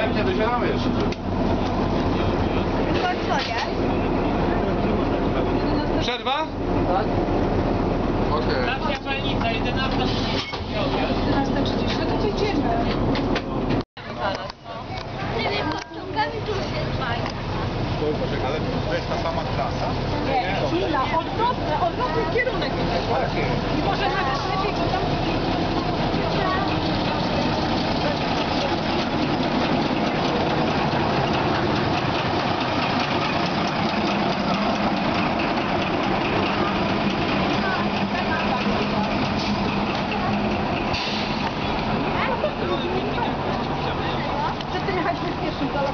Nie dosiadamy jeszcze. Przerwa? Tak? Okej. Stacja Palnica, 11:30. 11:30, no to idziemy. Tymi podciągami tu jest fajnie. Poczekaj, ale to jest ta sama klasa? Nie, chwila, odwrotny kierunek. I może nawet lepiej go tam... Zatem jechaliśmy w pierwszym dole.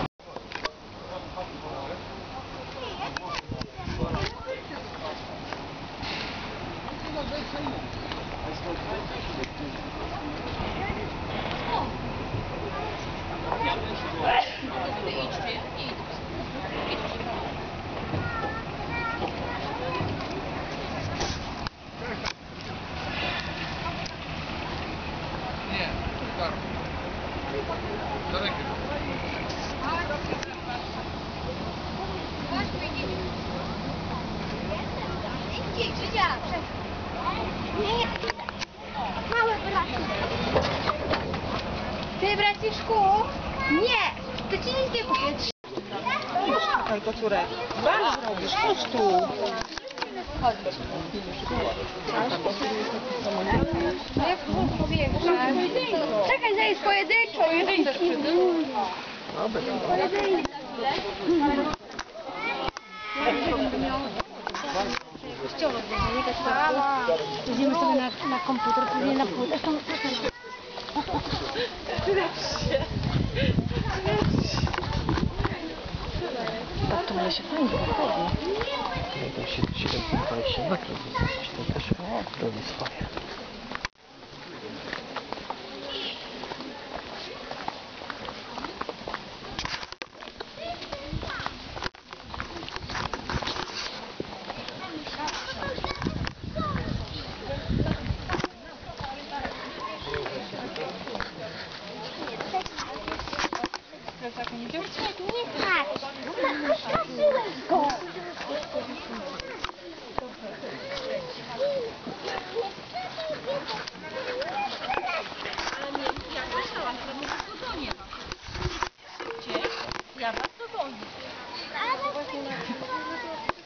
Nie, tak. Daleko. Nie, małe braci. Ty, braciszku? Nie, to ci nic nie kupię. Czekaj, kocurek. Bardzo zrobisz, chodź tu. No jak powiększa. Czekaj, zajedź pojedynczo. Idziemy sobie na komputer, później na płytę. Tak to mnie się fajnie wychodzi. Tam 720 metrów, to też robi swoje.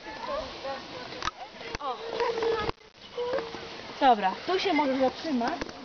Dobra, tu się możesz zatrzymać.